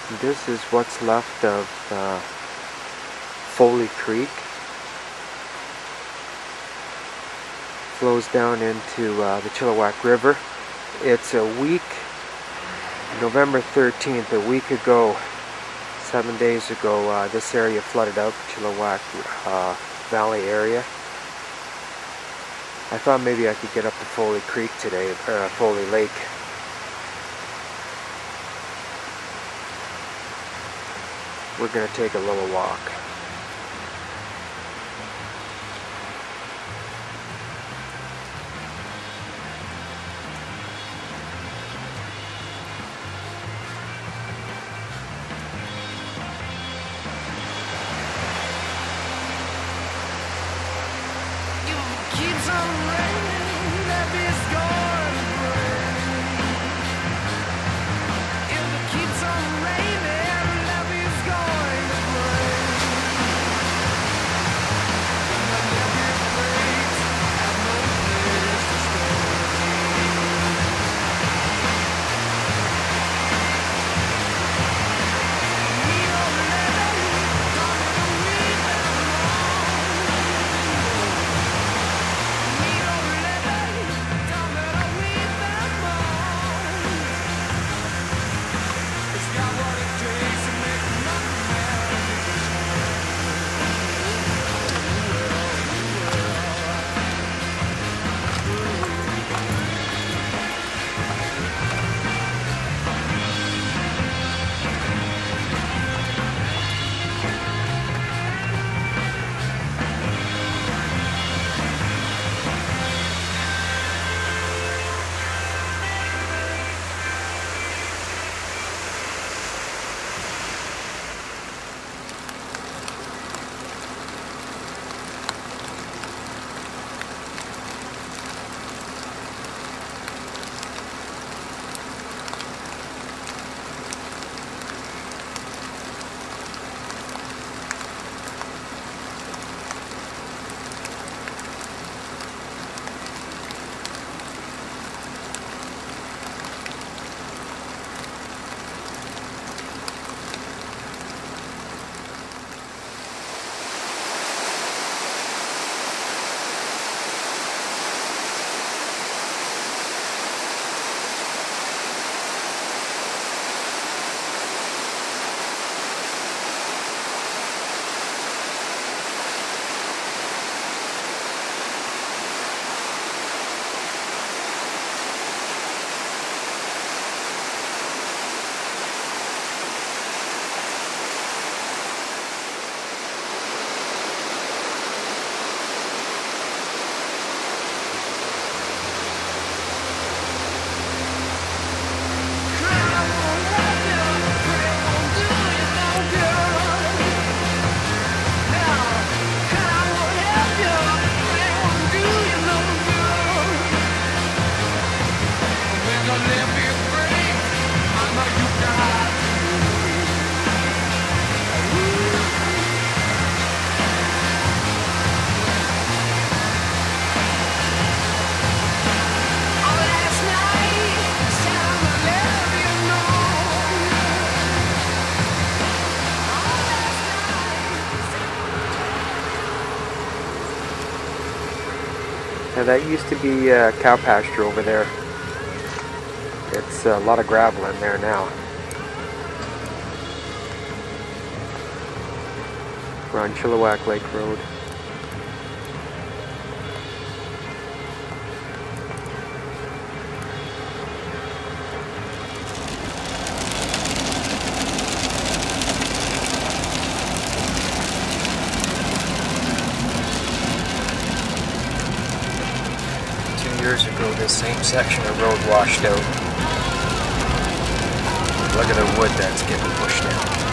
This is what's left of Foley Creek. Flows down into the Chilliwack River. It's a week, November 13th, a week ago, 7 days ago, this area flooded out, Chilliwack Valley area. I thought maybe I could get up to Foley Creek today, or Foley Lake. We're going to take a little walk. Now that used to be a cow pasture over there. It's a lot of gravel in there now. We're on Chilliwack Lake Road. Years ago, this same section of road washed out. Look at the wood that's getting pushed out.